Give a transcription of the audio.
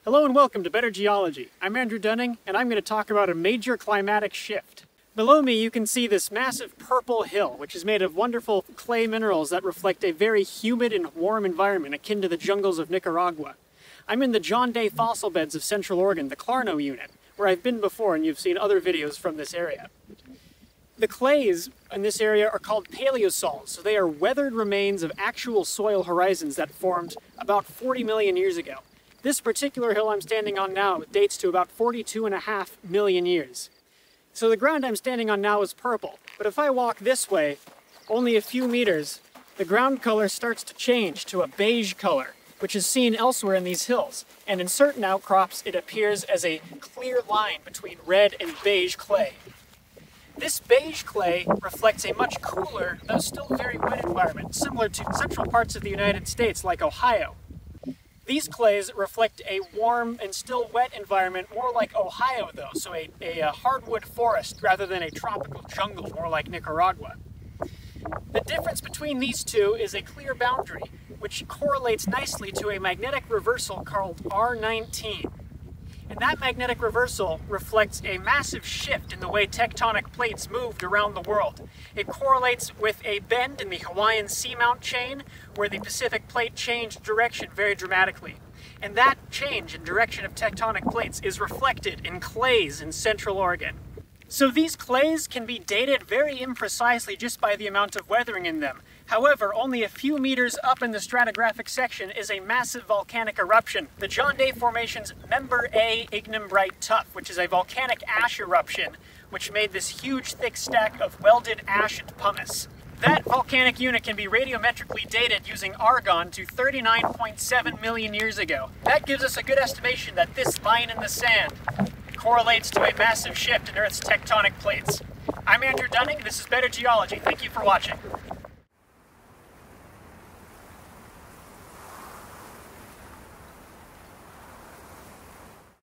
Hello and welcome to Better Geology. I'm Andrew Dunning, and I'm going to talk about a major climatic shift. Below me you can see this massive purple hill, which is made of wonderful clay minerals that reflect a very humid and warm environment akin to the jungles of Nicaragua. I'm in the John Day fossil beds of Central Oregon, the Clarno unit, where I've been before and you've seen other videos from this area. The clays in this area are called paleosols, so they are weathered remains of actual soil horizons that formed about 40 million years ago. This particular hill I'm standing on now dates to about 42.5 million years. So the ground I'm standing on now is purple, but if I walk this way, only a few meters, the ground color starts to change to a beige color, which is seen elsewhere in these hills, and in certain outcrops it appears as a clear line between red and beige clay. This beige clay reflects a much cooler, though still very wet environment, similar to central parts of the United States like Ohio. These clays reflect a warm and still wet environment, more like Ohio though, so a hardwood forest rather than a tropical jungle, more like Nicaragua. The difference between these two is a clear boundary, which correlates nicely to a magnetic reversal called R19. And that magnetic reversal reflects a massive shift in the way tectonic plates moved around the world. It correlates with a bend in the Hawaiian seamount chain, where the Pacific plate changed direction very dramatically. And that change in direction of tectonic plates is reflected in clays in Central Oregon. So these clays can be dated very imprecisely just by the amount of weathering in them. However, only a few meters up in the stratigraphic section is a massive volcanic eruption, the John Day Formation's Member A Ignimbrite Tuff, which is a volcanic ash eruption, which made this huge thick stack of welded ash and pumice. That volcanic unit can be radiometrically dated using argon to 39.7 million years ago. That gives us a good estimation that this line in the sand correlates to a massive shift in Earth's tectonic plates. I'm Andrew Dunning, this is Better Geology. Thank you for watching.